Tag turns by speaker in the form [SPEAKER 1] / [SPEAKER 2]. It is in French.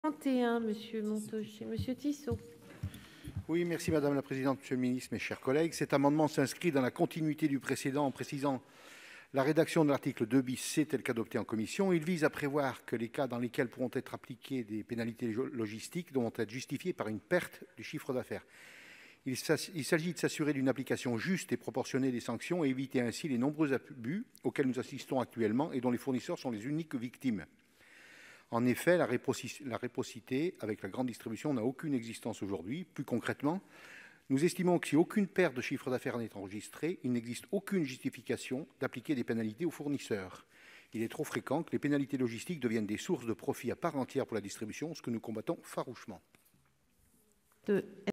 [SPEAKER 1] 31, Monsieur Montaut, Monsieur Tissot.
[SPEAKER 2] Oui, merci Madame la Présidente, Monsieur le Ministre, mes chers collègues. Cet amendement s'inscrit dans la continuité du précédent en précisant la rédaction de l'article 2 bis C tel qu'adopté en commission. Il vise à prévoir que les cas dans lesquels pourront être appliquées des pénalités logistiques devront être justifiés par une perte du chiffre d'affaires. Il s'agit de s'assurer d'une application juste et proportionnée des sanctions et éviter ainsi les nombreux abus auxquels nous assistons actuellement et dont les fournisseurs sont les uniques victimes. En effet, la réciprocité avec la grande distribution n'a aucune existence aujourd'hui. Plus concrètement, nous estimons que si aucune perte de chiffre d'affaires n'est enregistrée, il n'existe aucune justification d'appliquer des pénalités aux fournisseurs. Il est trop fréquent que les pénalités logistiques deviennent des sources de profit à part entière pour la distribution, ce que nous combattons farouchement.